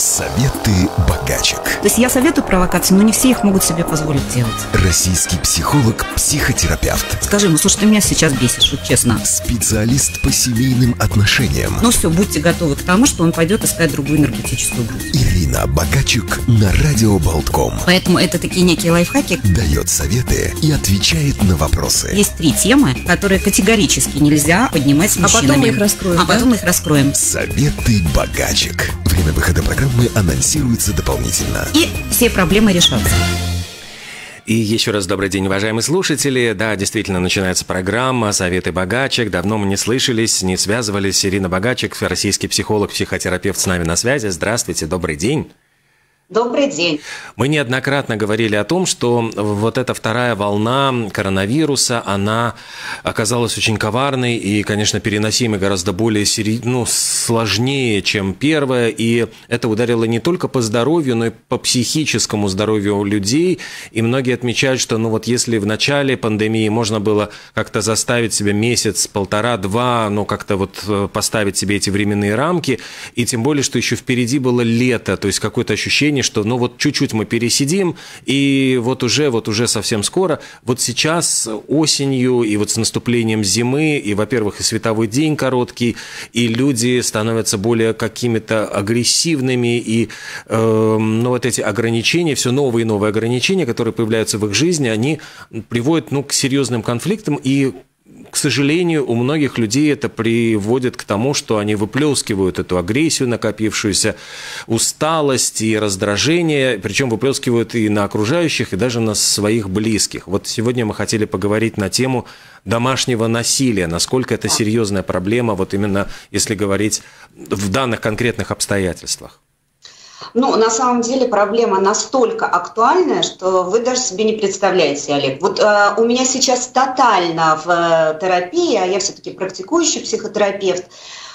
Советы богачек. То есть я советую провокации, но не все их могут себе позволить делать. Российский психолог, психотерапевт. Скажи, ну слушай, ты меня сейчас бесишь, вот честно. Специалист по семейным отношениям. Ну все, будьте готовы к тому, что он пойдет искать другую энергетическую грудь. Ирина Богачек на Радио Болтком. Поэтому это такие некие лайфхаки. Дает советы и отвечает на вопросы. Есть 3 темы, которые категорически нельзя поднимать с мужчинами. Потом мы их раскроем. Потом мы их раскроем. Советы богачек. Время выхода программы анонсируется дополнительно. И все проблемы решатся. И еще раз добрый день, уважаемые слушатели. Да, действительно, начинается программа «Советы богачек». Давно мы не слышались, не связывались. Ирина Богачек, российский психолог, психотерапевт, с нами на связи. Здравствуйте, добрый день. Добрый день. Мы неоднократно говорили о том, что вот эта вторая волна коронавируса, она оказалась очень коварной и, конечно, переносимой гораздо более сложнее, чем первая. И это ударило не только по здоровью, но и по психическому здоровью людей. И многие отмечают, что если в начале пандемии можно было как-то заставить себя месяц, 1,5-2, как-то поставить себе эти временные рамки, и тем более, что еще впереди было лето, то есть какое-то ощущение, что чуть-чуть мы пересидим, и уже совсем скоро. Вот сейчас осенью и с наступлением зимы, и, во-первых, и световой день короткий, и люди становятся более какими-то агрессивными, и эти ограничения, все новые и новые ограничения, которые появляются в их жизни, они приводят к серьезным конфликтам, и к сожалению, у многих людей это приводит к тому, что они выплескивают эту агрессию, накопившуюся усталость и раздражение, причем выплескивают и на окружающих, и даже на своих близких. Вот сегодня мы хотели поговорить на тему домашнего насилия, насколько это серьезная проблема, именно если говорить в данных конкретных обстоятельствах. На самом деле проблема настолько актуальная, что вы даже себе не представляете, Олег. У меня сейчас тотально в терапии, а я все-таки практикующий психотерапевт,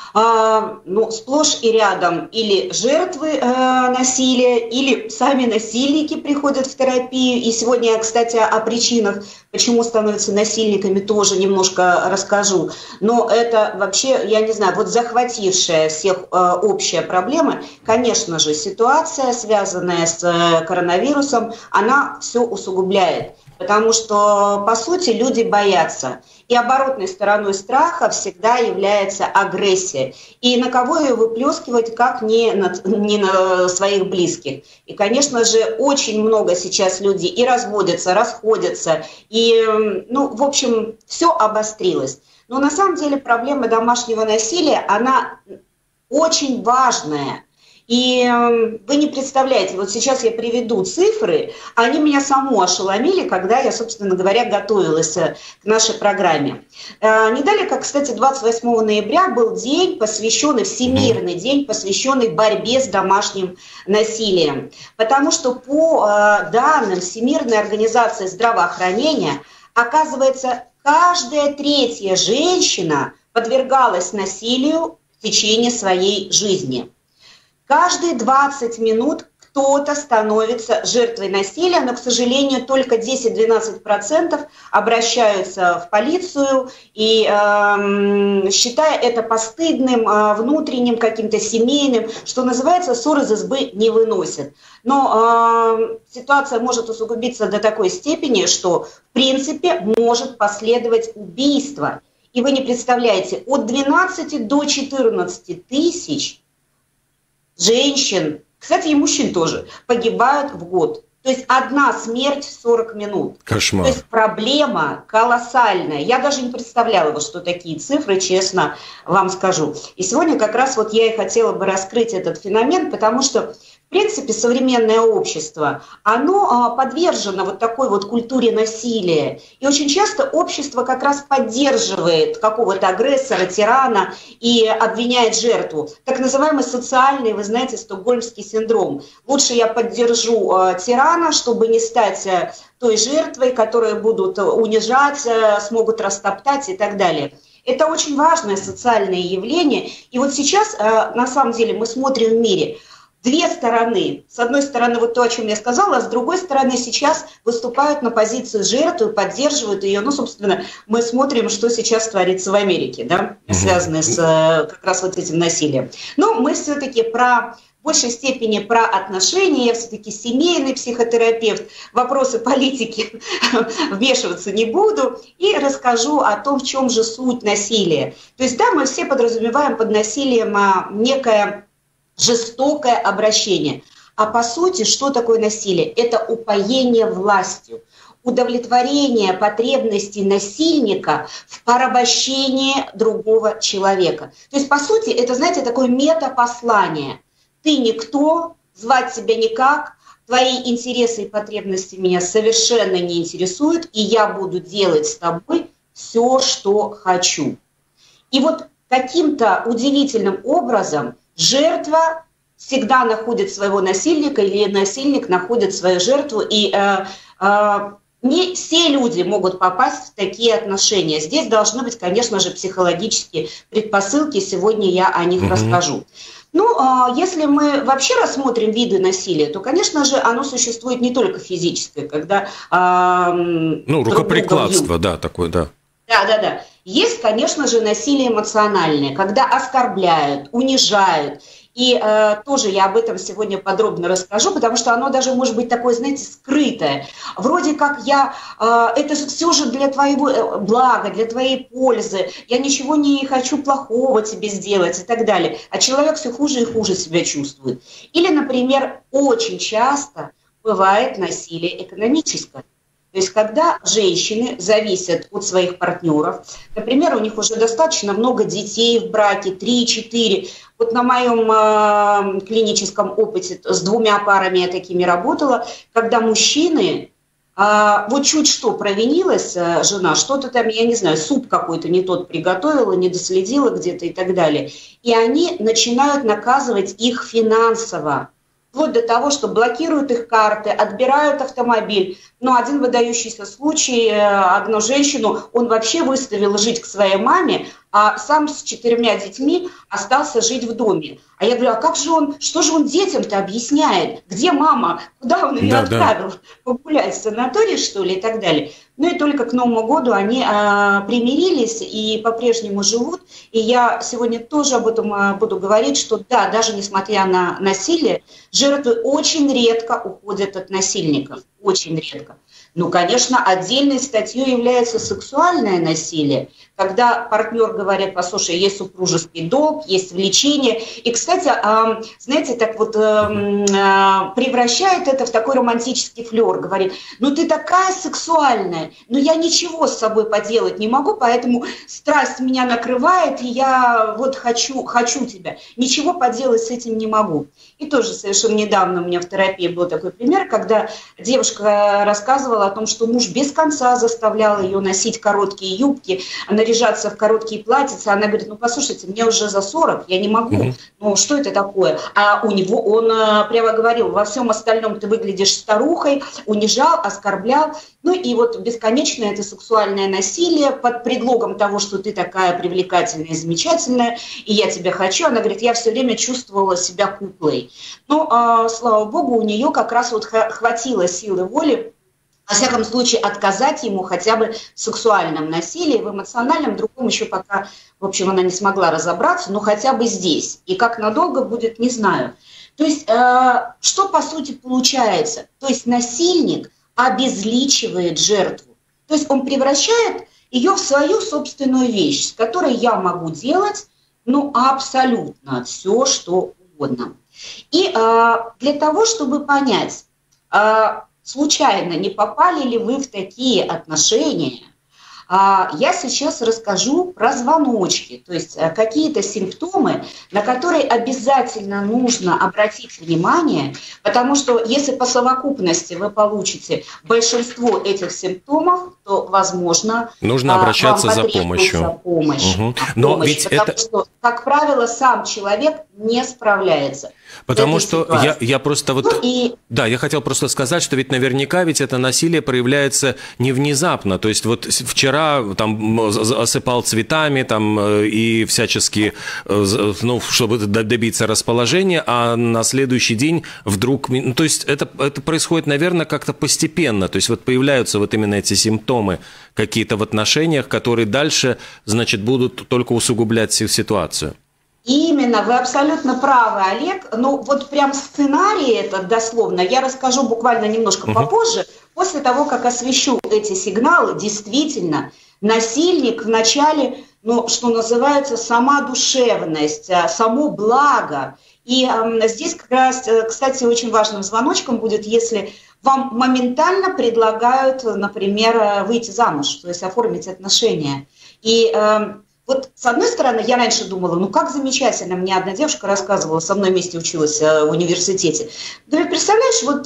сплошь и рядом или жертвы насилия, или сами насильники приходят в терапию. И сегодня я, кстати, о причинах, почему становятся насильниками, тоже немножко расскажу. Но это вообще, я не знаю, захватившая всех общая проблема. Конечно же, ситуация, связанная с коронавирусом, она все усугубляет. Потому что, по сути, люди боятся. И оборотной стороной страха всегда является агрессия. И на кого ее выплескивать, как не на своих близких. И, конечно же, очень много сейчас людей и разводятся, расходятся. И, в общем, все обострилось. Но на самом деле проблема домашнего насилия, она очень важная. И вы не представляете, сейчас я приведу цифры, они меня саму ошеломили, когда я, собственно говоря, готовилась к нашей программе. Не далее, как, кстати, 28 ноября был день, посвященный, Всемирный день, посвященный борьбе с домашним насилием. Потому что по данным Всемирной организации здравоохранения, оказывается, каждая 3-я женщина подвергалась насилию в течение своей жизни. Каждые 20 минут кто-то становится жертвой насилия, но, к сожалению, только 10-12% обращаются в полицию и считая это постыдным, внутренним, каким-то семейным, что называется, ссор из избы не выносят. Но ситуация может усугубиться до такой степени, что, в принципе, может последовать убийство. И вы не представляете, от 12 до 14 тысяч женщин, кстати, и мужчин тоже, погибают в год. То есть одна смерть в 40 минут. Кошмар. То есть проблема колоссальная. Я даже не представляла, что такие цифры, честно вам скажу. И сегодня как раз я и хотела бы раскрыть этот феномен, потому что, в принципе, современное общество, оно подвержено такой культуре насилия. И очень часто общество как раз поддерживает какого-то агрессора, тирана и обвиняет жертву. Так называемый социальный, вы знаете, стокгольмский синдром. Лучше я поддержу тирана, чтобы не стать той жертвой, которую будут унижать, смогут растоптать и так далее. Это очень важное социальное явление. И сейчас, на самом деле, мы смотрим в мире две стороны. С одной стороны, то, о чем я сказала, а с другой стороны, сейчас выступают на позицию жертвы, поддерживают ее. Собственно, мы смотрим, что сейчас творится в Америке, да, связанное с как раз этим насилием. Но мы все-таки про в большей степени про отношения. Я все-таки семейный психотерапевт, в вопросы политики вмешиваться не буду. И расскажу о том, в чем же суть насилия. То есть, да, мы все подразумеваем под насилием некое жестокое обращение. А по сути, что такое насилие? Это упоение властью, удовлетворение потребностей насильника в порабощении другого человека. То есть, по сути, это, знаете, такое метапослание. Ты никто, звать тебя никак, твои интересы и потребности меня совершенно не интересуют, и я буду делать с тобой все, что хочу. И вот каким-то удивительным образом жертва всегда находит своего насильника, или насильник находит свою жертву, и не все люди могут попасть в такие отношения. Здесь должны быть, конечно же, психологические предпосылки. Сегодня я о них расскажу. Ну, если мы вообще рассмотрим виды насилия, то, конечно же, оно существует не только физическое, когда рукоприкладство, да, такое, да. Да. Есть, конечно же, насилие эмоциональное, когда оскорбляют, унижают. И тоже я об этом сегодня подробно расскажу, потому что оно даже может быть такое, знаете, скрытое. Вроде как это все же для твоего блага, для твоей пользы, я ничего не хочу плохого тебе сделать и так далее. А человек все хуже и хуже себя чувствует. Или, например, очень часто бывает насилие экономическое. То есть, когда женщины зависят от своих партнеров, например, у них уже достаточно много детей в браке, 3-4. Вот на моем клиническом опыте с 2 парами я такими работала, когда мужчины, вот чуть что провинилась жена, что-то там, я не знаю, суп какой-то не тот приготовила, не доследила где-то и так далее, и они начинают наказывать их финансово. Вплоть до того, что блокируют их карты, отбирают автомобиль. Но один выдающийся случай, одну женщину, он вообще выставил жить к своей маме, а сам с 4 детьми остался жить в доме. А я говорю, а как же он, что же он детям-то объясняет? Где мама? Куда он ее отправил? Погулять в санаторий, что ли, и так далее. Ну и только к Новому году они примирились и по-прежнему живут. И я сегодня тоже об этом буду говорить, что да, даже несмотря на насилие, жертвы очень редко уходят от насильников. Очень редко. Ну, конечно, отдельной статьей является сексуальное насилие, когда партнер говорит, послушай, есть супружеский долг, есть влечение. И, кстати, знаете, так вот превращает это в такой романтический флер. Говорит, ну ты такая сексуальная, но я ничего с собой поделать не могу, поэтому страсть меня накрывает, и я вот хочу тебя. Ничего поделать с этим не могу. И тоже совершенно недавно у меня в терапии был такой пример, когда девушка рассказывала о том, что муж без конца заставлял ее носить короткие юбки, наряжаться в короткие платьица. Она говорит, ну послушайте, мне уже за 40, я не могу. Ну что это такое? А у него он прямо говорил, во всем остальном ты выглядишь старухой, унижал, оскорблял. Ну и вот бесконечное это сексуальное насилие под предлогом того, что ты такая привлекательная и замечательная, и я тебя хочу. Она говорит, я все время чувствовала себя куклой. Но, слава богу, у нее как раз вот хватило силы воли, во всяком случае, отказать ему хотя бы в сексуальном насилии, в эмоциональном, другом еще пока, в общем, она не смогла разобраться, но хотя бы здесь. И как надолго будет, не знаю. То есть, что по сути получается? То есть насильник обезличивает жертву. То есть он превращает ее в свою собственную вещь, с которой я могу делать, ну, абсолютно все, что угодно. И для того, чтобы понять, случайно не попали ли вы в такие отношения, я сейчас расскажу про звоночки, то есть какие-то симптомы, на которые обязательно нужно обратить внимание, потому что если по совокупности вы получите большинство этих симптомов, то, возможно, нужно обращаться за помощью. Но ведь потому что, как правило, сам человек не справляется. Потому что я просто вот... Да, я хотел просто сказать, что ведь наверняка ведь это насилие проявляется не внезапно. То есть вот вчера там осыпал цветами там, и всячески, ну, чтобы добиться расположения, а на следующий день вдруг... Ну, то есть это происходит, наверное, как-то постепенно. То есть вот появляются вот именно эти симптомы какие-то в отношениях, которые дальше, значит, будут только усугублять ситуацию. Именно, вы абсолютно правы, Олег. Ну, вот прям сценарий этот дословно я расскажу буквально немножко попозже, после того, как освещу эти сигналы. Действительно, насильник вначале, ну, что называется, сама душевность, само благо. И здесь как раз, кстати, очень важным звоночком будет, если вам моментально предлагают, например, выйти замуж, то есть оформить отношения. И вот с одной стороны, я раньше думала, ну как замечательно, мне одна девушка рассказывала, со мной вместе училась в университете. Говорит, представляешь, вот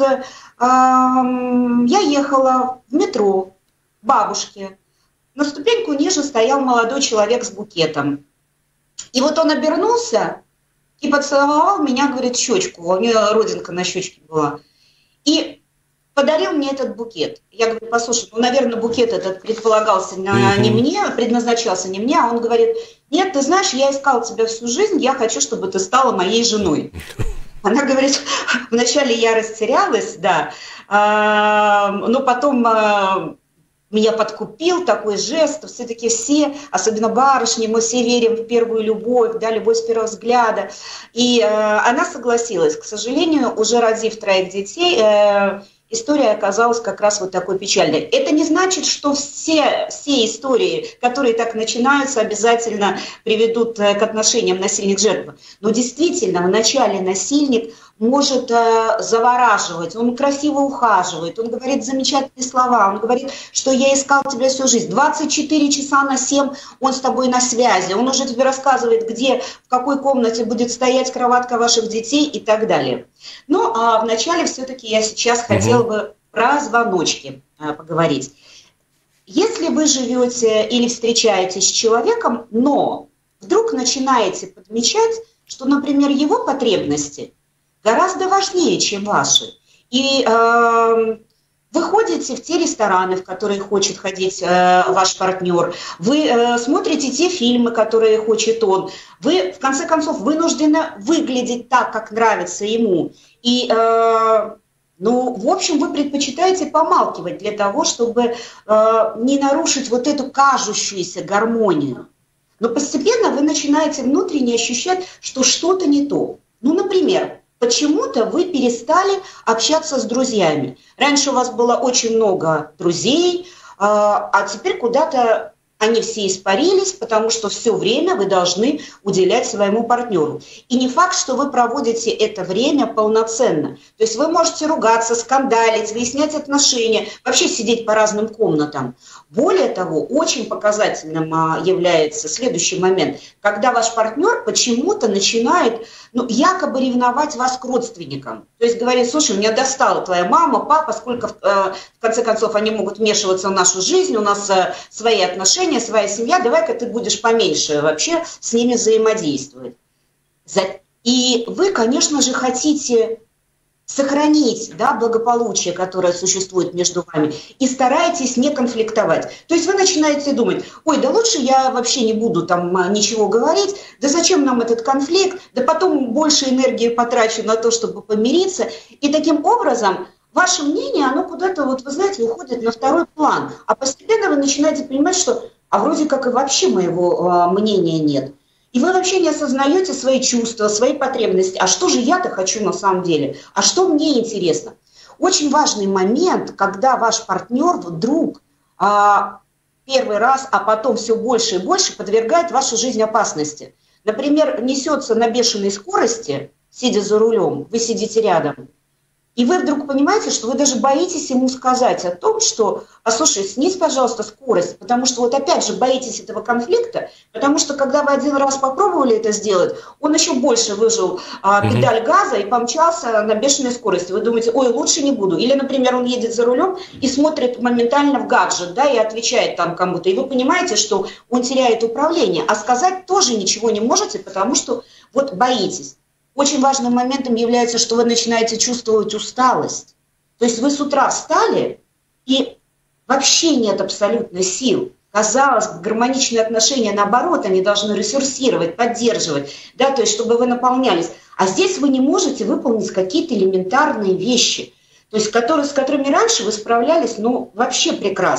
я ехала в метро к бабушке, на ступеньку ниже стоял молодой человек с букетом. И вот он обернулся и поцеловал меня, говорит, щечку, у нее родинка на щечке была, и подарил мне этот букет. Я говорю, послушай, ну, наверное, букет этот предполагался не мне, предназначался не мне, а он говорит, нет, ты знаешь, я искал тебя всю жизнь, я хочу, чтобы ты стала моей женой. Она говорит, вначале я растерялась, да, но потом меня подкупил такой жест, все-таки все, особенно барышни, мы все верим в первую любовь, да, любовь с первого взгляда. И она согласилась. К сожалению, уже родив 3 детей, история оказалась как раз вот такой печальной. Это не значит, что все истории, которые так начинаются, обязательно приведут к отношениям насильник-жертва. Но действительно, вначале насильник может завораживать, он красиво ухаживает, он говорит замечательные слова, он говорит, что я искал тебя всю жизнь. 24 часа на 7 он с тобой на связи, он уже тебе рассказывает, где, в какой комнате будет стоять кроватка ваших детей и так далее. Ну, а вначале все-таки я сейчас хотела бы про звоночки поговорить. Если вы живете или встречаетесь с человеком, но вдруг начинаете подмечать, что, например, его потребности гораздо важнее, чем ваши. И вы ходите в те рестораны, в которые хочет ходить ваш партнер, вы смотрите те фильмы, которые хочет он, вы, в конце концов, вынуждены выглядеть так, как нравится ему. И, ну, в общем, вы предпочитаете помалкивать для того, чтобы не нарушить вот эту кажущуюся гармонию. Но постепенно вы начинаете внутренне ощущать, что что-то не то. Ну, например, почему-то вы перестали общаться с друзьями. Раньше у вас было очень много друзей, а теперь куда-то они все испарились, потому что все время вы должны уделять своему партнеру. И не факт, что вы проводите это время полноценно. То есть вы можете ругаться, скандалить, выяснять отношения, вообще сидеть по разным комнатам. Более того, очень показательным является следующий момент, когда ваш партнер почему-то начинает, ну, якобы ревновать вас к родственникам. То есть говорит, слушай, меня достала твоя мама, папа, сколько в конце концов они могут вмешиваться в нашу жизнь, у нас свои отношения, своя семья, давай-ка ты будешь поменьше вообще с ними взаимодействовать. И вы, конечно же, хотите сохранить, да, благополучие, которое существует между вами, и стараетесь не конфликтовать. То есть вы начинаете думать, ой, да лучше я вообще не буду там ничего говорить, да зачем нам этот конфликт, да потом больше энергии потрачу на то, чтобы помириться. И таким образом ваше мнение, оно куда-то, вот вы знаете, уходит на второй план. А постепенно вы начинаете понимать, что вроде как и вообще моего мнения нет. И вы вообще не осознаете свои чувства, свои потребности. А что же я-то хочу на самом деле? А что мне интересно? Очень важный момент, когда ваш партнер вдруг первый раз, а потом все больше и больше подвергает вашу жизнь опасности. Например, несется на бешеной скорости, сидя за рулем, вы сидите рядом, и вы вдруг понимаете, что вы даже боитесь ему сказать о том, что, слушай, снизь, пожалуйста, скорость, потому что вот опять же боитесь этого конфликта, потому что когда вы один раз попробовали это сделать, он еще больше выжил педаль газа и помчался на бешеной скорости. Вы думаете, ой, лучше не буду. Или, например, он едет за рулем и смотрит моментально в гаджет, да, и отвечает там кому-то. И вы понимаете, что он теряет управление, а сказать тоже ничего не можете, потому что вот боитесь. Очень важным моментом является, что вы начинаете чувствовать усталость. То есть вы с утра встали, и вообще нет абсолютно сил. Казалось бы, гармоничные отношения, наоборот, они должны ресурсировать, поддерживать, да, то есть чтобы вы наполнялись. А здесь вы не можете выполнить какие-то элементарные вещи, то есть с которыми раньше вы справлялись, ну, вообще прекрасно.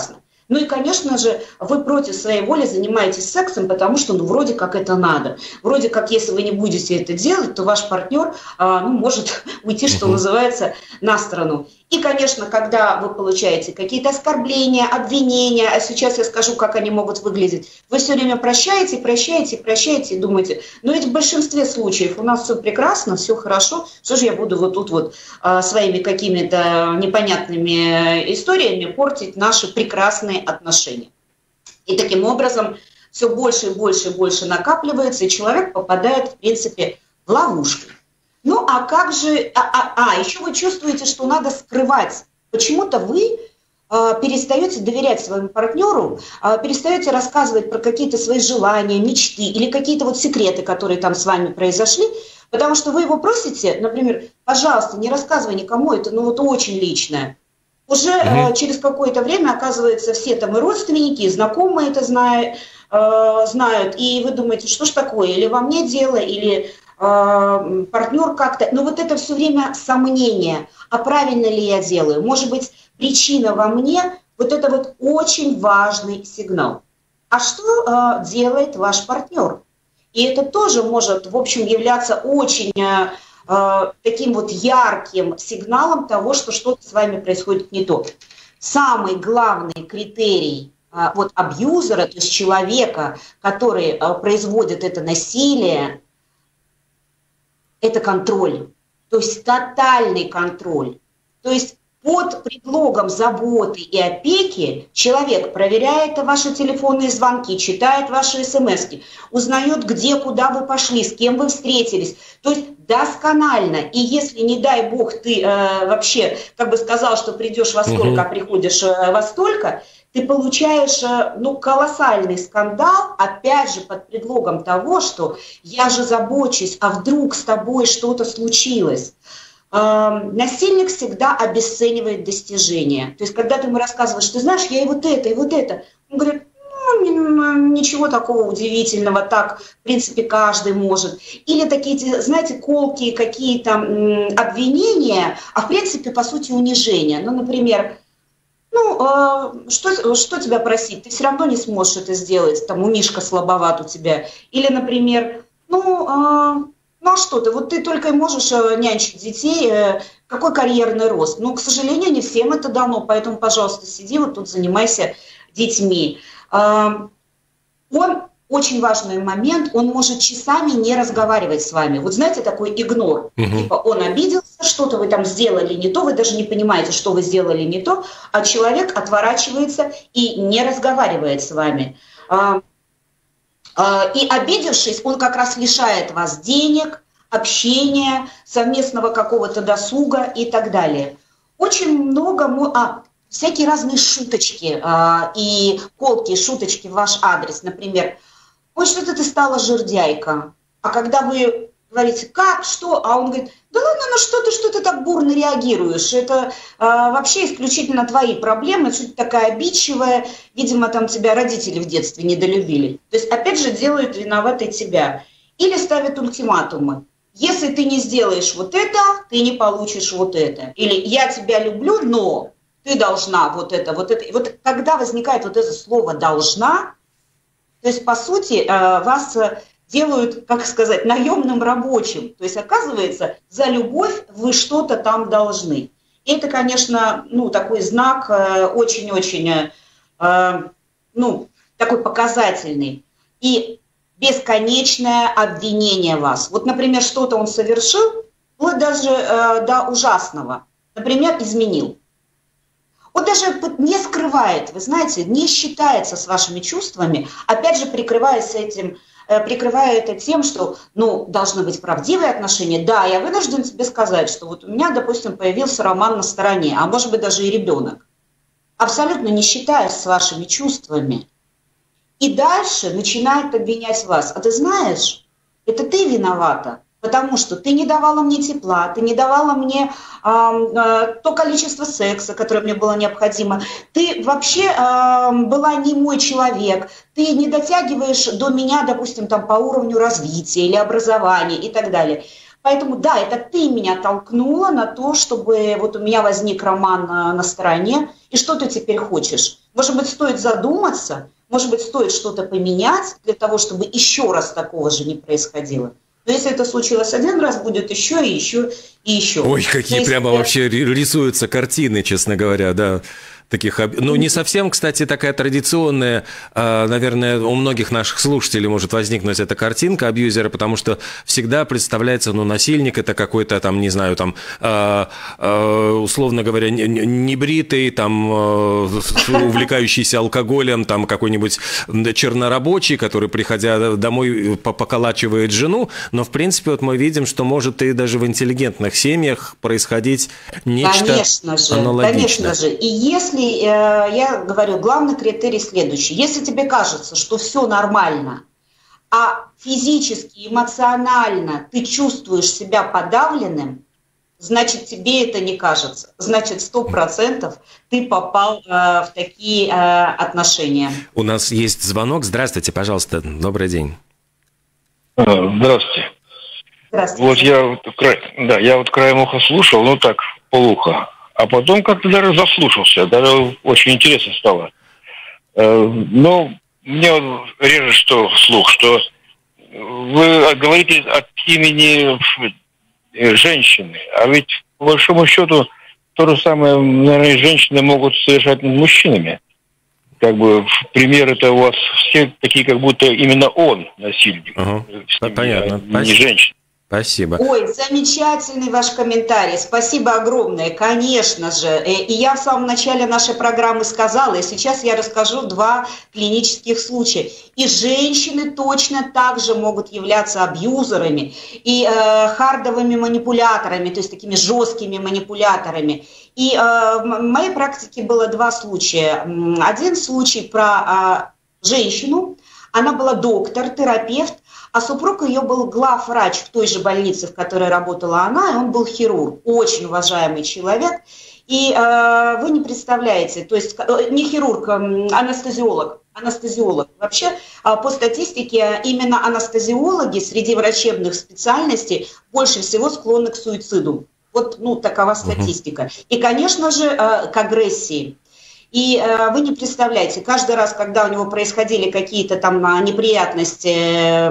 Ну и, конечно же, вы против своей воли занимаетесь сексом, потому что, ну, вроде как это надо. Вроде как, если вы не будете это делать, то ваш партнер может уйти, что называется, на сторону. И, конечно, когда вы получаете какие-то оскорбления, обвинения, а сейчас я скажу, как они могут выглядеть, вы все время прощаете и думаете, но ведь в большинстве случаев у нас все прекрасно, все хорошо, что же я буду вот тут вот своими какими-то непонятными историями портить наши прекрасные отношения. И таким образом все больше и больше накапливается, и человек попадает, в принципе, в ловушку. Ну, а как же... еще вы чувствуете, что надо скрывать. Почему-то вы перестаете доверять своему партнеру, перестаете рассказывать про какие-то свои желания, мечты или какие-то вот секреты, которые там с вами произошли, потому что вы его просите, например, пожалуйста, не рассказывай никому, это ну вот очень личное. Уже через какое-то время, оказывается, все там и родственники, и знакомые это знают, и вы думаете, что ж такое, или во мне дело, или... партнер как-то, но вот это все время сомнение, а правильно ли я делаю, может быть, причина во мне, вот это вот очень важный сигнал. А что делает ваш партнер? И это тоже может, в общем, являться очень таким вот ярким сигналом того, что что-то с вами происходит не то. Самый главный критерий вот абьюзера, то есть человека, который производит это насилие, это контроль, то есть тотальный контроль. То есть под предлогом заботы и опеки человек проверяет ваши телефонные звонки, читает ваши смски, узнает, где, куда вы пошли, с кем вы встретились. То есть досконально. И если, не дай бог, ты вообще как бы сказал, что придешь во столько, а приходишь во столько, ты получаешь колоссальный скандал, опять же, под предлогом того, что я же забочусь, а вдруг с тобой что-то случилось. Насильник всегда обесценивает достижения. То есть, когда ты ему рассказываешь, ты знаешь, я и вот это, он говорит, ничего такого удивительного, так, в принципе, каждый может. Или такие, знаете, колкие какие-то обвинения, а в принципе, по сути, унижения. Ну, например, что тебя просить? Ты все равно не сможешь это сделать, там, умишка слабоват у тебя. Или, например, а что ты? Вот ты только и можешь нянчить детей, какой карьерный рост? Ну, к сожалению, не всем это дано, поэтому, пожалуйста, сиди вот тут, занимайся детьми. Он, очень важный момент, он может часами не разговаривать с вами. Вот знаете, такой игнор. Типа он обиделся, что-то вы там сделали не то, вы даже не понимаете, что вы сделали не то, а человек отворачивается и не разговаривает с вами. И обидевшись, он как раз лишает вас денег, общения, совместного какого-то досуга и так далее. Очень много... всякие разные шуточки и колкие шуточки в ваш адрес. Например, ой, что-то ты стала жердяйка. А когда вы говорите, как, что? А он говорит, да ладно, что ты так бурно реагируешь? Это вообще исключительно твои проблемы, что ты такая обидчивая. Видимо, там тебя родители в детстве недолюбили. То есть, опять же, делают виноватой тебя. Или ставят ультиматумы. Если ты не сделаешь вот это, ты не получишь вот это. Или я тебя люблю, но... ты должна вот это. И вот когда возникает вот это слово «должна», то есть, по сути, вас делают, как сказать, наемным рабочим. То есть, оказывается, за любовь вы что-то там должны. И это, конечно, такой знак очень-очень, такой показательный. И бесконечное обвинение вас. Вот, например, что-то он совершил, вплоть даже до ужасного. Например, изменил. Он даже не скрывает, вы знаете, не считается с вашими чувствами, опять же, прикрывая это тем, что, должны быть правдивые отношения. Да, я вынужден тебе сказать, что вот у меня, допустим, появился роман на стороне, а может быть даже и ребенок. Абсолютно не считаясь с вашими чувствами. И дальше начинает обвинять вас. А ты знаешь, это ты виновата. Потому что ты не давала мне тепла, ты не давала мне то количество секса, которое мне было необходимо. Ты вообще была не мой человек. Ты не дотягиваешь до меня, допустим, там, по уровню развития или образования и так далее. Поэтому, да, это ты меня толкнула на то, чтобы вот у меня возник роман на стороне. И что ты теперь хочешь? Может быть, стоит задуматься, может быть, стоит что-то поменять для того, чтобы еще раз такого же не происходило. Но если это случилось один раз, будет еще и еще и еще. Ой, какие прямо вообще рисуются картины, честно говоря, да. Таких, ну, не совсем, кстати, такая традиционная, наверное, у многих наших слушателей может возникнуть эта картинка абьюзера, потому что всегда представляется, ну, насильник это какой-то там, не знаю, там, условно говоря, небритый, там, увлекающийся алкоголем, там, какой-нибудь чернорабочий, который, приходя домой, поколачивает жену, но, в принципе, вот мы видим, что может и даже в интеллигентных семьях происходить нечто аналогичное. Конечно же, и если я говорю, главный критерий следующий. Если тебе кажется, что все нормально, а физически, эмоционально ты чувствуешь себя подавленным, значит, тебе это не кажется. Значит, 100% ты попал в такие отношения. У нас есть звонок. Здравствуйте, пожалуйста. Добрый день. Здравствуйте. Здравствуйте. Вот я вот краем уха слушал, ну так, полуха. А потом как-то даже заслушался, даже очень интересно стало. Но мне вот режет что вслух, что вы говорите от имени женщины, а ведь по большому счету то же самое, наверное, женщины могут совершать над мужчинами. Как бы примеры-то у вас все такие, как будто именно он насильник. Ага. Понятно. Не женщина. Спасибо. Ой, замечательный ваш комментарий. Спасибо огромное, конечно же. И я в самом начале нашей программы сказала, и сейчас я расскажу 2 клинических случая. И женщины точно так же могут являться абьюзерами и хардовыми манипуляторами, то есть такими жесткими манипуляторами. И в моей практике было 2 случая. Один случай про женщину, она была доктор, терапевт, а супруг ее был главврач в той же больнице, в которой работала она, и он был хирург, очень уважаемый человек. И вы не представляете, то есть не хирург, анестезиолог. Вообще, по статистике, именно анестезиологи среди врачебных специальностей больше всего склонны к суициду. Вот, такова статистика. И, конечно же, к агрессии. И вы не представляете, каждый раз, когда у него происходили какие-то там неприятности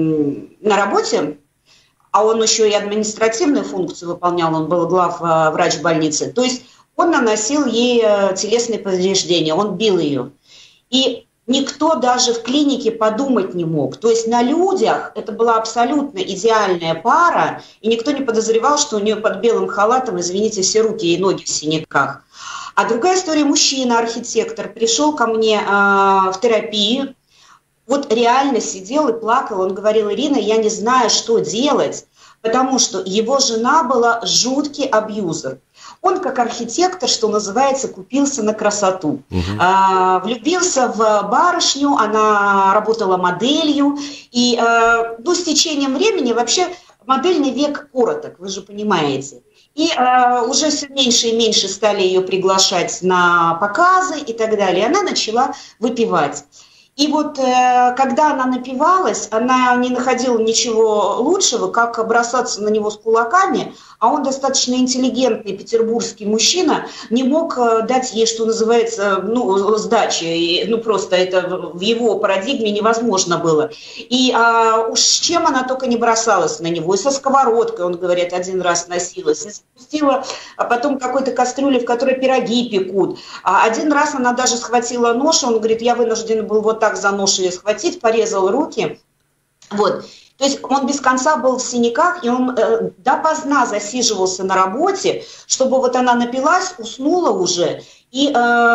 на работе, а он еще и административную функцию выполнял, он был главврач больницы, то есть он наносил ей телесные повреждения, он бил ее. И никто даже в клинике подумать не мог. То есть на людях это была абсолютно идеальная пара, и никто не подозревал, что у нее под белым халатом, извините, все руки и ноги в синяках. А другая история, мужчина, архитектор, пришел ко мне в терапию, вот реально сидел и плакал, он говорил: Ирина, я не знаю, что делать, потому что его жена была жуткий абьюзер. Он, как архитектор, что называется, купился на красоту. Влюбился в барышню, она работала моделью, и с течением времени вообще модельный век короток, вы же понимаете. И уже все меньше и меньше стали ее приглашать на показы и так далее. Она начала выпивать. И вот когда она напивалась, она не находила ничего лучшего, как бросаться на него с кулаками, а он достаточно интеллигентный петербургский мужчина, не мог дать ей, что называется, сдачи. Просто это в его парадигме невозможно было. И уж с чем она только не бросалась на него. И со сковородкой, он говорит, один раз носилась, и спустила потом какой-то кастрюли, в которой пироги пекут. Один раз она даже схватила нож, он говорит, я вынужден был вот так за нож ее схватить, порезал руки. Вот. То есть он без конца был в синяках, и он допоздна засиживался на работе, чтобы вот она напилась, уснула уже, и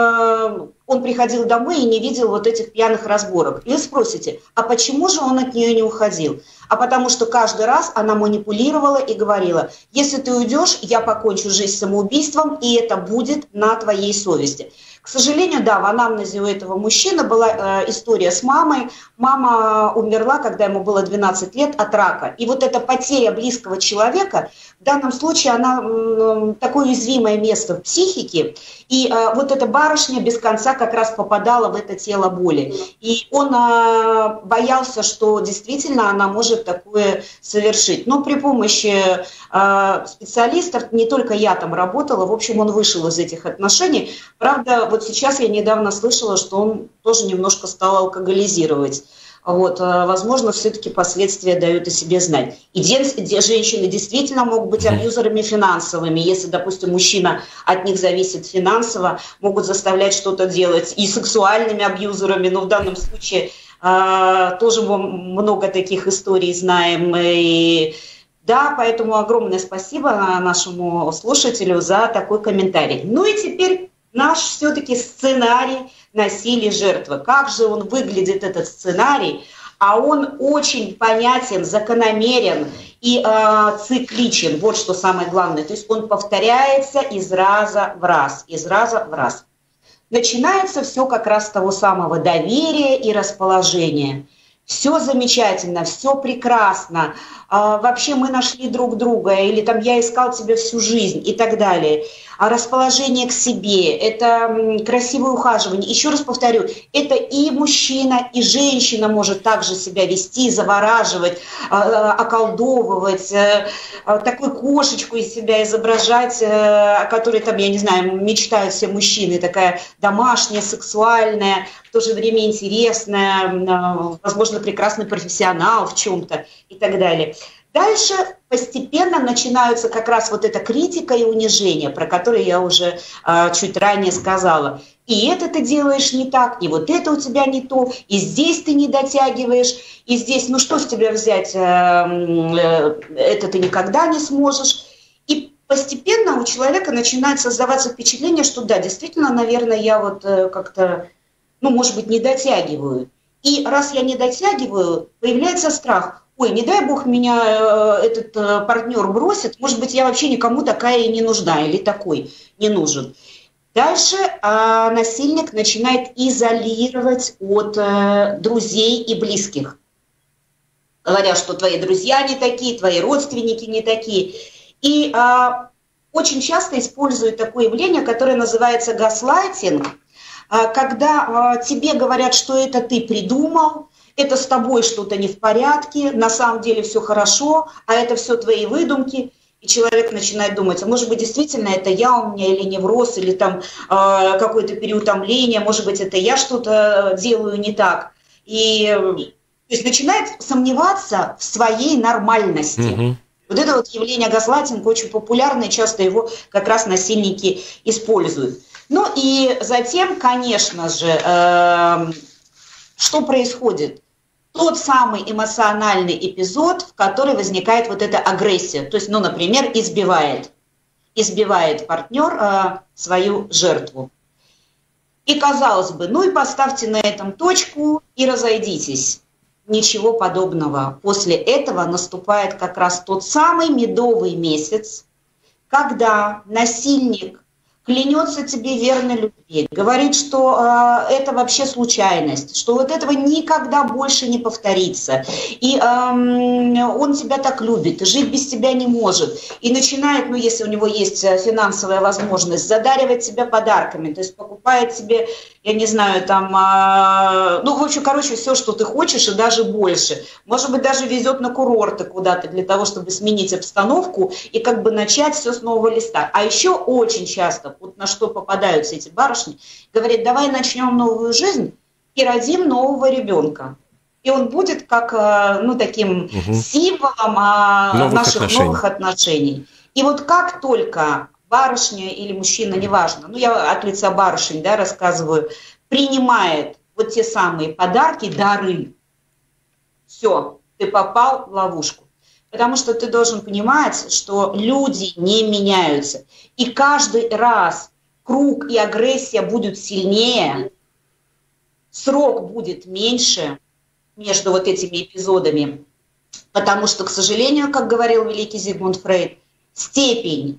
он приходил домой и не видел вот этих пьяных разборок. И вы спросите, а почему же он от нее не уходил? А потому что каждый раз она манипулировала и говорила, если ты уйдешь, я покончу жизнь самоубийством, и это будет на твоей совести. К сожалению, да, в анамнезе у этого мужчины была история с мамой. Мама умерла, когда ему было 12 лет, от рака. И вот эта потеря близкого человека, в данном случае, она такое уязвимое место в психике. И вот эта барышня без конца как раз попадала в это тело боли. И он боялся, что действительно она может такое совершить. Но при помощи специалистов, не только я там работала, в общем, он вышел из этих отношений. Правда, вот сейчас я недавно слышала, что он тоже немножко стал алкоголизировать. Вот, возможно, все-таки последствия дают о себе знать. И женщины действительно могут быть абьюзерами финансовыми. Если, допустим, мужчина от них зависит финансово, могут заставлять что-то делать. И сексуальными абьюзерами, но в данном случае тоже много таких историй знаем. И да, поэтому огромное спасибо нашему слушателю за такой комментарий. Ну и теперь наш все-таки сценарий насилия жертвы. Как же он выглядит, этот сценарий? А он очень понятен, закономерен и цикличен. Вот что самое главное. То есть он повторяется из раза в раз, из раза в раз. Начинается все как раз с того самого доверия и расположения. Все замечательно, все прекрасно. Вообще мы нашли друг друга, или там я искал тебя всю жизнь и так далее. А расположение к себе, это красивое ухаживание. Еще раз повторю, это и мужчина, и женщина может также себя вести, завораживать, околдовывать, такую кошечку из себя изображать, о которой там, я не знаю, мечтают все мужчины, такая домашняя, сексуальная, в то же время интересная, возможно, прекрасный профессионал в чем-то и так далее. Дальше постепенно начинаются как раз вот эта критика и унижение, про которые я уже чуть ранее сказала. И это ты делаешь не так, и вот это у тебя не то, и здесь ты не дотягиваешь, и здесь, ну что с тебя взять, это ты никогда не сможешь. И постепенно у человека начинает создаваться впечатление, что да, действительно, наверное, я вот как-то, ну, может быть, не дотягиваю. И раз я не дотягиваю, появляется страх. Ой, не дай бог меня этот партнер бросит, может быть, я вообще никому такая и не нужна, или такой не нужен. Дальше насильник начинает изолировать от друзей и близких, говоря, что твои друзья не такие, твои родственники не такие. И очень часто используют такое явление, которое называется газлайтинг, когда тебе говорят, что это ты придумал, это с тобой что-то не в порядке, на самом деле все хорошо, а это все твои выдумки. И человек начинает думать, а может быть, действительно, это я у меня, или невроз, или там какое-то переутомление, может быть, это я что-то делаю не так. И то есть начинает сомневаться в своей нормальности. Mm-hmm. Вот это вот явление газлайтинга очень популярное, часто его как раз насильники используют. Ну и затем, конечно же, что происходит? Тот самый эмоциональный эпизод, в который возникает вот эта агрессия. То есть, ну, например, избивает партнер свою жертву. И казалось бы, ну и поставьте на этом точку и разойдитесь. Ничего подобного. После этого наступает как раз тот самый медовый месяц, когда насильник клянется тебе верной любви, говорит, что это вообще случайность, что вот этого никогда больше не повторится, и он тебя так любит, и жить без тебя не может, и начинает, ну если у него есть финансовая возможность, задаривать тебя подарками, то есть покупает тебе, я не знаю, там, ну в общем, короче, все, что ты хочешь, и даже больше, может быть, даже везет на курорты куда-то для того, чтобы сменить обстановку и как бы начать все с нового листа. А еще очень часто вот на что попадаются эти барышни, говорят, давай начнем новую жизнь и родим нового ребенка. И он будет как, ну, таким символом наших новых отношений. И вот как только барышня или мужчина, неважно, ну, я от лица барышень, да, рассказываю, принимает вот те самые подарки, дары, все, ты попал в ловушку. Потому что ты должен понимать, что люди не меняются. И каждый раз круг и агрессия будут сильнее, срок будет меньше между вот этими эпизодами. Потому что, к сожалению, как говорил великий Зигмунд Фрейд, степень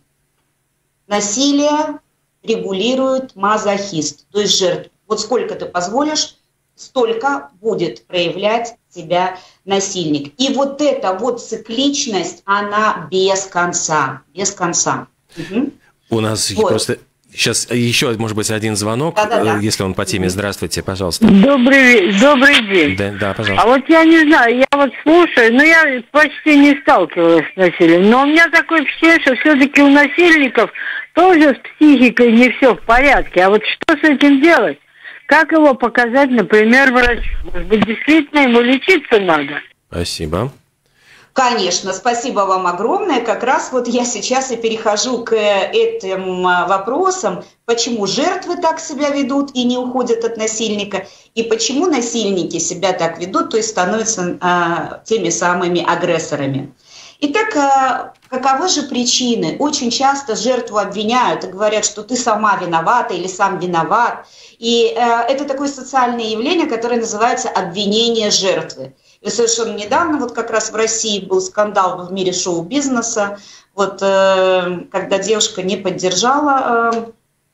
насилия регулирует мазохист, то есть жертва. Вот сколько ты позволишь, столько будет проявлять себя насильник. И вот эта вот цикличность, она без конца, без конца. Угу. У нас вот. просто Сейчас еще, может быть, один звонок, если он по теме. Здравствуйте, пожалуйста. Добрый день. Да, пожалуйста. А вот я не знаю, я вот слушаю, но я почти не сталкивалась с насилием. Но у меня такое впечатление, что все-таки у насильников тоже с психикой не все в порядке. А вот что с этим делать? Как его показать, например, врачу? Может быть, действительно ему лечиться надо? Спасибо. Конечно, спасибо вам огромное. Как раз вот я сейчас и перехожу к этим вопросам, почему жертвы так себя ведут и не уходят от насильника, и почему насильники себя так ведут, то есть становятся теми самыми агрессорами. Итак, каковы же причины? Очень часто жертву обвиняют и говорят, что ты сама виновата или сам виноват. И это такое социальное явление, которое называется обвинение жертвы. И совершенно недавно, вот как раз в России был скандал в мире шоу-бизнеса, вот когда девушка не поддержала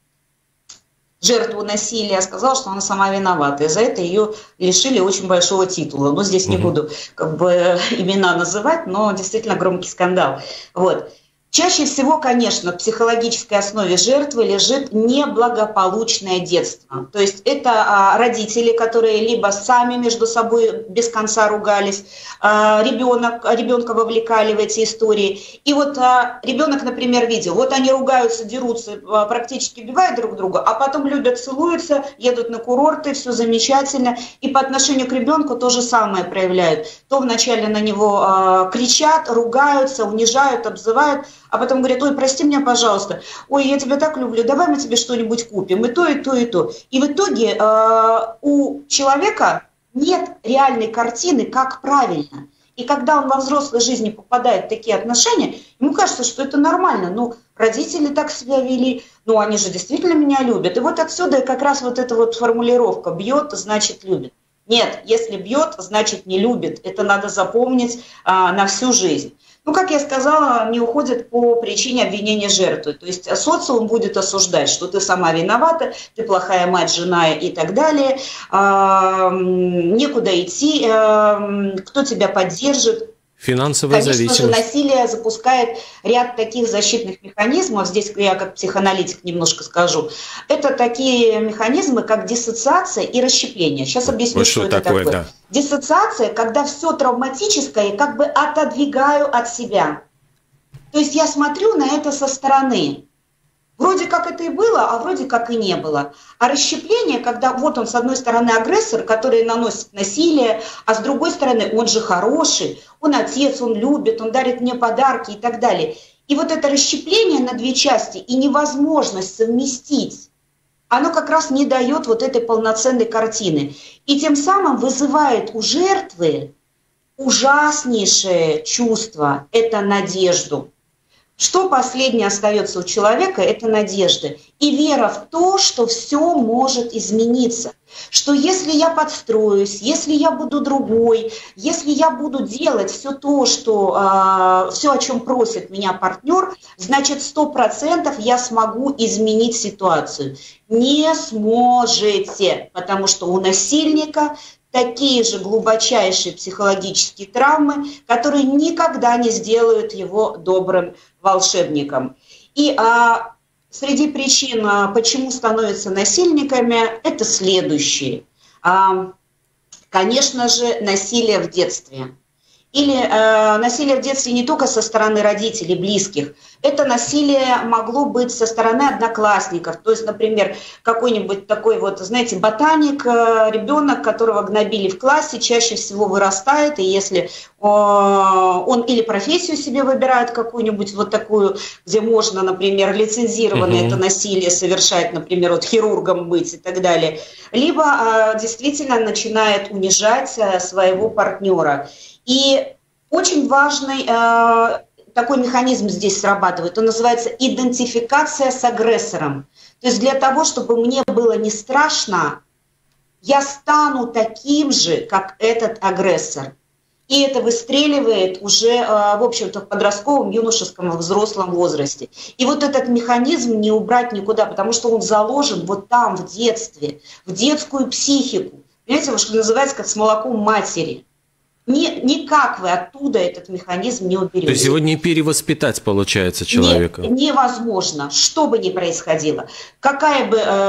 жертву насилия, а сказала, что она сама виновата. И за это ее лишили очень большого титула. Но здесь не буду имена называть, но действительно громкий скандал. Вот. Чаще всего, конечно, в психологической основе жертвы лежит неблагополучное детство. То есть это родители, которые либо сами между собой без конца ругались, ребенка вовлекали в эти истории. И вот ребенок, например, видел, вот они ругаются, дерутся, практически убивают друг друга, а потом любят, целуются, едут на курорты, все замечательно. И по отношению к ребенку то же самое проявляют. То вначале на него кричат, ругаются, унижают, обзывают, а потом говорят: ой, прости меня, пожалуйста, ой, я тебя так люблю, давай мы тебе что-нибудь купим, и то, и то, и то. И в итоге у человека нет реальной картины, как правильно. И когда он во взрослой жизни попадает в такие отношения, ему кажется, что это нормально. Ну, родители так себя вели, ну, они же действительно меня любят. И вот отсюда как раз вот эта вот формулировка: бьет, значит любит. Нет, если бьет, значит не любит. Это надо запомнить на всю жизнь. Ну, как я сказала, не уходят по причине обвинения жертвы. То есть социум будет осуждать, что ты сама виновата, ты плохая мать, жена и так далее. Некуда идти, кто тебя поддержит. Финансовая зависимость. Конечно же, насилие запускает ряд таких защитных механизмов. Здесь я как психоаналитик немножко скажу. Это такие механизмы, как диссоциация и расщепление. Сейчас объясню, что это такое. Да. Диссоциация, когда все травматическое как бы отодвигаю от себя. То есть я смотрю на это со стороны. Вроде как это и было, а вроде как и не было. А расщепление, когда вот он с одной стороны агрессор, который наносит насилие, а с другой стороны он же хороший, он отец, он любит, он дарит мне подарки и так далее. И вот это расщепление на две части и невозможность совместить, оно как раз не дает вот этой полноценной картины. И тем самым вызывает у жертвы ужаснейшее чувство – это надежду. Что последнее остается у человека – это надежда и вера в то, что все может измениться. Что если я подстроюсь, если я буду другой, если я буду делать все то, все, о чем просит меня партнер, значит 100% я смогу изменить ситуацию. Не сможете, потому что у насильника такие же глубочайшие психологические травмы, которые никогда не сделают его добрым волшебником. И среди причин, почему становятся насильниками, это следующие. Конечно же, насилие в детстве. Или насилие в детстве не только со стороны родителей, близких. Это насилие могло быть со стороны одноклассников. То есть, например, какой-нибудь такой вот, знаете, ботаник, ребенок, которого гнобили в классе, чаще всего вырастает, и если он или профессию себе выбирает какую-нибудь вот такую, где можно, например, лицензированно это насилие совершать, например, вот хирургом быть и так далее, либо действительно начинает унижать своего партнера. И очень важный такой механизм здесь срабатывает. Он называется идентификация с агрессором. То есть для того, чтобы мне было не страшно, я стану таким же, как этот агрессор. И это выстреливает уже, в общем-то, в подростковом, юношеском, взрослом возрасте. И вот этот механизм не убрать никуда, потому что он заложен вот там, в детстве, в детскую психику. Понимаете, что называется как с молоком матери. никак вы оттуда этот механизм не уберете. То есть его не перевоспитать, получается, человека? Невозможно, что бы ни происходило. Какой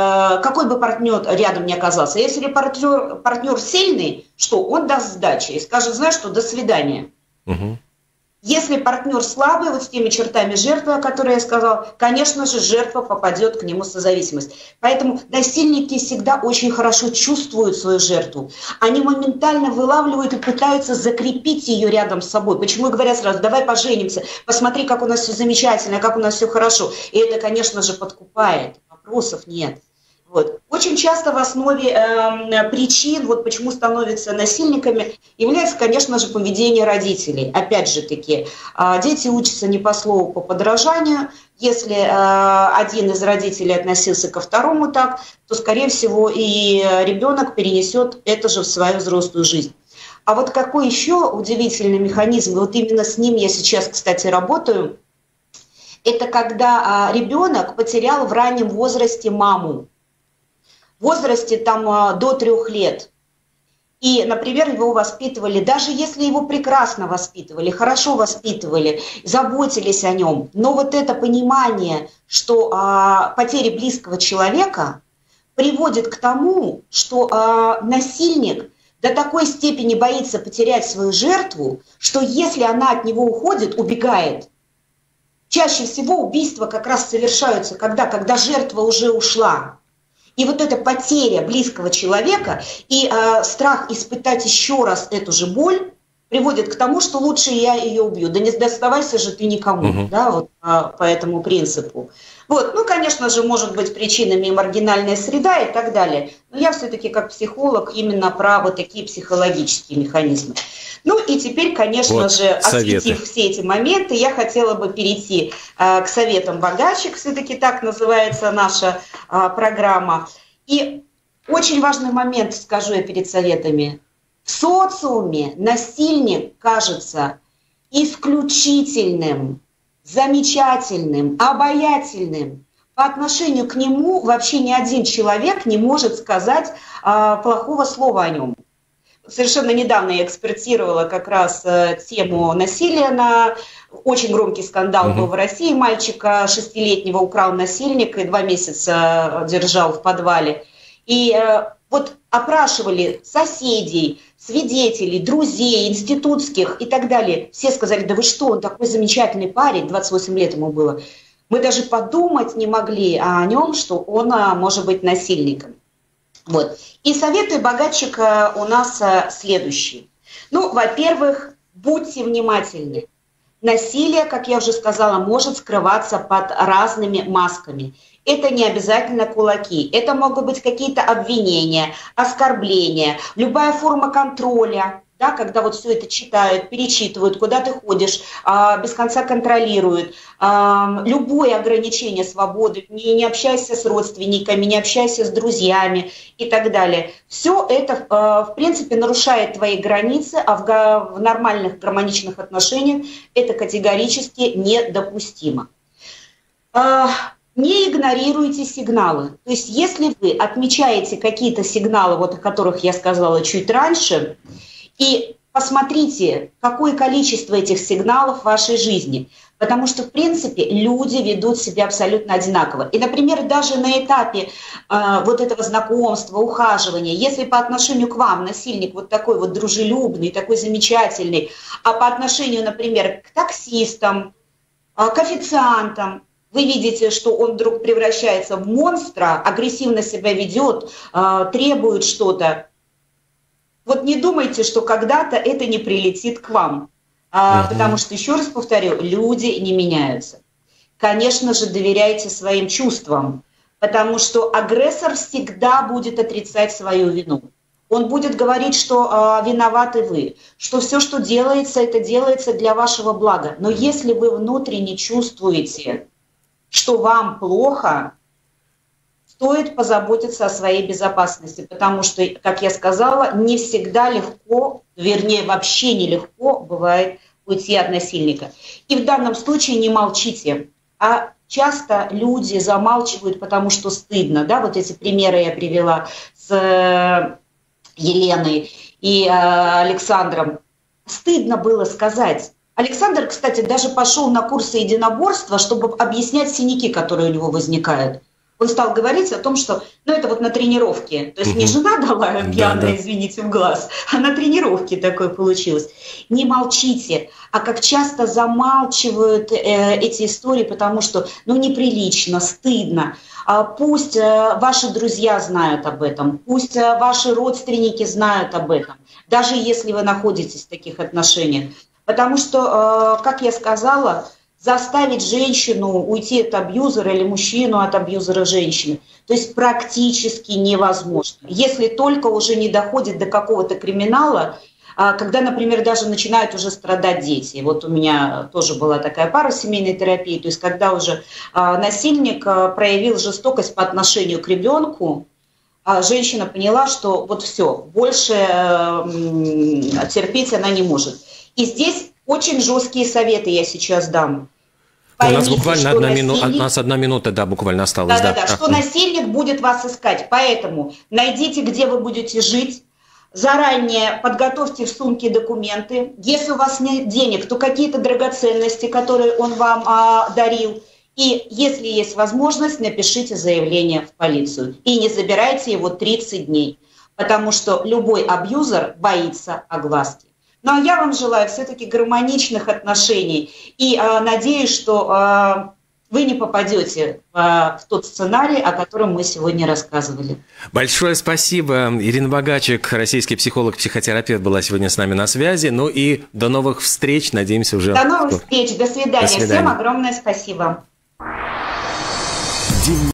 бы партнер рядом ни оказался. Если партнер сильный, что он даст сдачи и скажет, знаешь что, до свидания. Угу. Если партнер слабый, вот с теми чертами жертвы, о которых я сказала, конечно же, жертва попадет к нему в созависимость. Поэтому насильники всегда очень хорошо чувствуют свою жертву. Они моментально вылавливают и пытаются закрепить ее рядом с собой. Почему говорят сразу, давай поженимся, посмотри, как у нас все замечательно, как у нас все хорошо. И это, конечно же, подкупает, вопросов нет. Вот. Очень часто в основе причин, вот почему становятся насильниками, является, конечно же, поведение родителей. Опять же таки, дети учатся не по слову, по подражанию. Если один из родителей относился ко второму так, то, скорее всего, и ребенок перенесет это же в свою взрослую жизнь. А вот какой еще удивительный механизм, и вот именно с ним я сейчас, кстати, работаю, это когда ребенок потерял в раннем возрасте маму. В возрасте там до 3 лет. И, например, его воспитывали, даже если его прекрасно воспитывали, хорошо воспитывали, заботились о нем, но вот это понимание, что потеря близкого человека приводит к тому, что насильник до такой степени боится потерять свою жертву, что если она от него уходит, убегает. Чаще всего убийства как раз совершаются, когда жертва уже ушла. И вот эта потеря близкого человека и страх испытать еще раз эту же боль приводит к тому, что лучше я ее убью. Да не доставайся же ты никому, да, вот по этому принципу. Вот, ну, конечно же, может быть причинами и маргинальная среда и так далее. Но я все-таки как психолог именно про вот такие психологические механизмы. Ну и теперь, конечно вот же, осветив все эти моменты, я хотела бы перейти к советам богачек, все-таки так называется наша программа. И очень важный момент, скажу я перед советами. В социуме насильник кажется исключительным, замечательным, обаятельным. По отношению к нему вообще ни один человек не может сказать плохого слова о нем. Совершенно недавно я экспертировала как раз тему насилия. Очень громкий скандал был в России. Мальчика 6-летнего украл насильник и 2 месяца держал в подвале. И вот опрашивали соседей, свидетелей, друзей, институтских и так далее. Все сказали, да вы что, он такой замечательный парень, 28 лет ему было. Мы даже подумать не могли о нем, что он может быть насильником. Вот. И советы богатчика у нас следующие. Ну, во-первых, будьте внимательны. Насилие, как я уже сказала, может скрываться под разными масками. Это не обязательно кулаки, это могут быть какие-то обвинения, оскорбления, любая форма контроля, да, когда вот все это читают, перечитывают, куда ты ходишь, без конца контролируют. Любое ограничение свободы, не общайся с родственниками, не общайся с друзьями и так далее. Все это, в принципе, нарушает твои границы, а в нормальных гармоничных отношениях это категорически недопустимо. Не игнорируйте сигналы. То есть если вы отмечаете какие-то сигналы, вот о которых я сказала чуть раньше, и посмотрите, какое количество этих сигналов в вашей жизни. Потому что, в принципе, люди ведут себя абсолютно одинаково. И, например, даже на этапе вот этого знакомства, ухаживания, если по отношению к вам насильник вот такой вот дружелюбный, такой замечательный, а по отношению, например, к таксистам, к официантам, вы видите, что он вдруг превращается в монстра, агрессивно себя ведет, требует что-то. Вот не думайте, что когда-то это не прилетит к вам. Потому что, еще раз повторю, люди не меняются. Конечно же, доверяйте своим чувствам, потому что агрессор всегда будет отрицать свою вину. Он будет говорить, что виноваты вы, что все, что делается, это делается для вашего блага. Но если вы внутренне чувствуете, что вам плохо, стоит позаботиться о своей безопасности, потому что, как я сказала, не всегда легко, вернее, вообще нелегко бывает уйти от насильника. И в данном случае не молчите, а часто люди замалчивают, потому что стыдно. Да? Вот эти примеры я привела с Еленой и Александром. стыдно было сказать. Александр, кстати, даже пошел на курсы единоборства, чтобы объяснять синяки, которые у него возникают. Он стал говорить о том, что, ну, это вот на тренировке. То есть не жена дала пьяная, извините, в глаз, а на тренировке такое получилось. Не молчите. А как часто замалчивают эти истории, потому что, ну, неприлично, стыдно. Пусть ваши друзья знают об этом, пусть ваши родственники знают об этом, даже если вы находитесь в таких отношениях. Потому что, как я сказала, заставить женщину уйти от абьюзера или мужчину от абьюзера женщины, то есть практически невозможно. Если только уже не доходит до какого-то криминала, когда, например, даже начинают уже страдать дети. Вот у меня тоже была такая пара семейной терапии, то есть когда уже насильник проявил жестокость по отношению к ребенку, женщина поняла, что вот все, больше терпеть она не может. И здесь очень жесткие советы я сейчас дам. Поймите, у нас буквально одна минута, да, буквально осталось. Да, что насильник будет вас искать. Поэтому найдите, где вы будете жить. Заранее подготовьте в сумке документы. Если у вас нет денег, то какие-то драгоценности, которые он вам дарил. И если есть возможность, напишите заявление в полицию. И не забирайте его 30 дней. Потому что любой абьюзер боится огласки. Ну, а я вам желаю все-таки гармоничных отношений и надеюсь, что вы не попадете в тот сценарий, о котором мы сегодня рассказывали. Большое спасибо. Ирина Богачик, российский психолог, психотерапевт, была сегодня с нами на связи. Ну и до новых встреч. Надеемся уже... До новых встреч. До свидания. Всем огромное спасибо.